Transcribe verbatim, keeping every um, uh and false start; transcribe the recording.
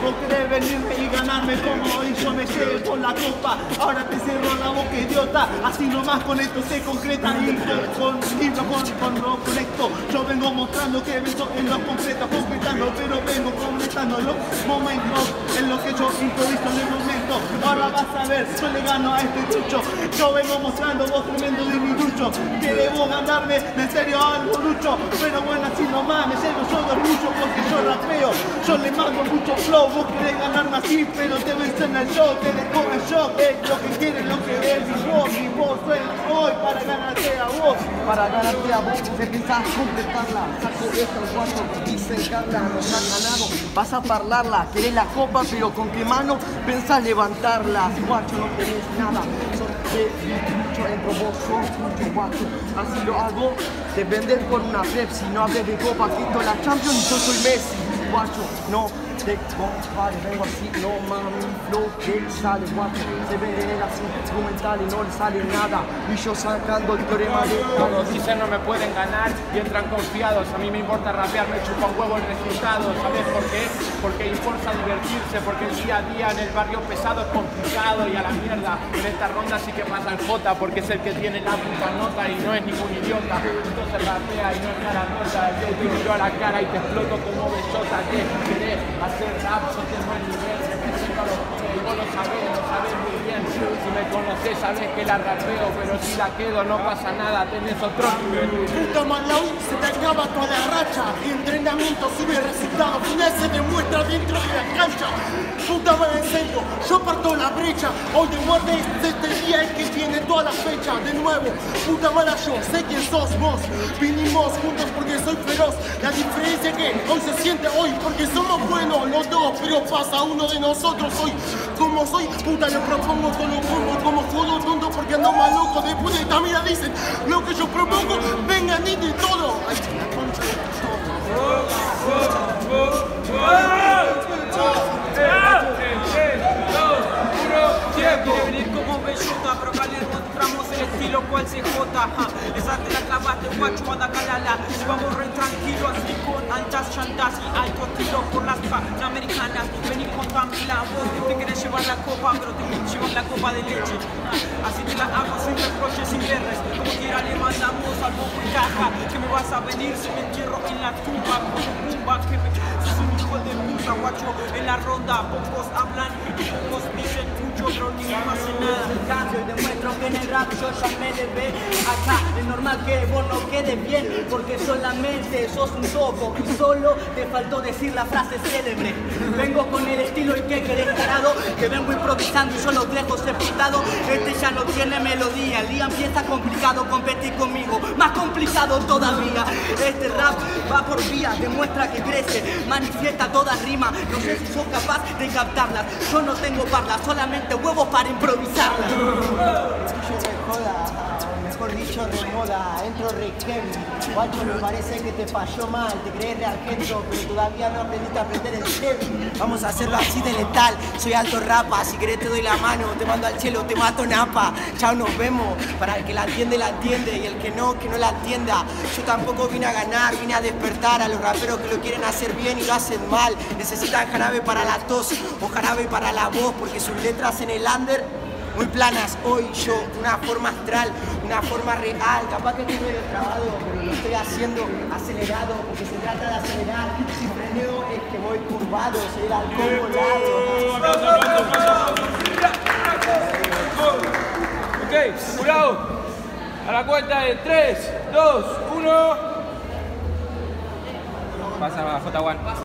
Vos querés venirme y ganarme como hoy yo me lleve por la copa. Ahora te cierro la boca, idiota. Así nomás con esto se concreta y con, con, y no con, con lo conecto. Yo vengo mostrando que vengo en lo concreto, concretando, pero vengo completando los momentos en los que yo improviso en el momento. Ahora vas a ver, yo le gano a este chucho. Yo vengo mostrando vos tremendo diminucho. Querés vos ganarme, en serio algo lucho. Pero bueno, así nomás, me llevo yo de orgullo porque yo rapeo. Yo le mando mucho flow, vos querés ganarme así, pero te venzo en el show, te dejo en shock. Es lo que quieres, lo que ves y vos, y vos suenas hoy para ganarte a vos. Para ganarte a vos, te pensás completarla. Saco esto el cuatro, dice Carla, nos han ganado. Vas a parlarla, querés la copa, pero con qué mano pensás levantarla. Guacho, no tenés nada, sos de mucho entro vos, sos mucho guacho. Así lo hago, te vender por una Pepsi. No hables de copa, quito la Champions y yo soy Messi. Guacho, no te compares, vengo así, no mami, flow que sale, guacho. Se ve en él así, instrumental y no le sale nada. Y yo sacando el teorema de Todos dicen no me pueden ganar y entran confiados. A mí me importa rapear, me chupa un huevo el resultado. ¿Sabes por qué? Porque importa divertirse, porque el día a día en el barrio pesado es complicado y a la mierda. En esta ronda sí que pasa el J porque es el que tiene la puta nota y no es ningún idiota. Entonces rapea y no es cara nota. Yo te miro a la cara y te exploto como bellota. ¿Qué querés hacer rap? Yo tengo el nivel, represento a los pibes y vos lo sabés, lo sabés muy bien. Si me conocés sabés que la rapeo, pero si la quedo no pasa nada, tenés otro nivel. Puta Malawi, se te acaba toda la racha. Entrenamiento sube resultado, final se demuestra dentro de la cancha. Puta madre, en serio, yo parto la brecha. Hoy de muerte este día es que tiene toda la fecha. De nuevo, puta mala, yo sé quién sos vos. Vinimos juntos porque soy feroz. La diferencia es que hoy se siente hoy porque somos buenos los dos, pero pasa uno de nosotros hoy. Como soy, puta, le propongo con lo pongo como juego tonto porque ando más loco. Después de esta mira dicen lo que yo propongo, vengan y de todo. Ay, la concha de Quiere venir como bellota, pero acá le encontramos el estilo cual C J. Esa te la clavaste, guacho, anda calala. Vamos re tranquilo, así con altas chantas y alto tiro por las panamericanas. Vení, contame la voz, te querés llevar la copa, pero te querés llevar la copa de leche. Así te la hago sin reproches, sin guerras. Como quiera le mandamos al bobo y caja. Que me vas a venir si me entierro en la tumba. Como pumba, que me... sos un hijo de puta, guacho. En la ronda pocos hablan y pocos dicen mucho, pero ni más hace nada. Cambio y demuestro que en el rap yo ya me debe. Acá es normal que vos no quedes bien, porque solamente sos un toco y solo te faltó decir la frase célebre. Vengo con el estilo y que querés tarado, que vengo improvisando y yo los dejo sepultados. Este ya no tiene melodía, el día empieza complicado, competir conmigo, más complicado todavía. Este rap va por vía, demuestra que crece, manifiesta toda rima. No sé si sos capaz de captarlas, yo no tengo parlas, solamente huevos para improvisarlas. Yo me joda, mejor dicho de moda, entro re heavy. Guacho, me parece que te falló mal, te crees de argento, pero todavía no aprendiste a aprender el heavy. Vamos a hacerlo así de letal, soy alto rapa, si querés te doy la mano, te mando al cielo, te mato napa. Chao, nos vemos, para el que la entiende, la entiende, y el que no, que no la entienda. Yo tampoco vine a ganar, vine a despertar a los raperos que lo quieren hacer bien y lo hacen mal. Necesitan jarabe para la tos o jarabe para la voz, porque sus letras en el under muy planas. Hoy yo, una forma astral, una forma real. Capaz que estoy medio trabado, pero lo estoy haciendo acelerado, porque se trata de acelerar. Si freneo es que voy curvado, soy el halcón volado. Ok, jurado, a la cuenta de tres, dos, uno. Pasa a J uno.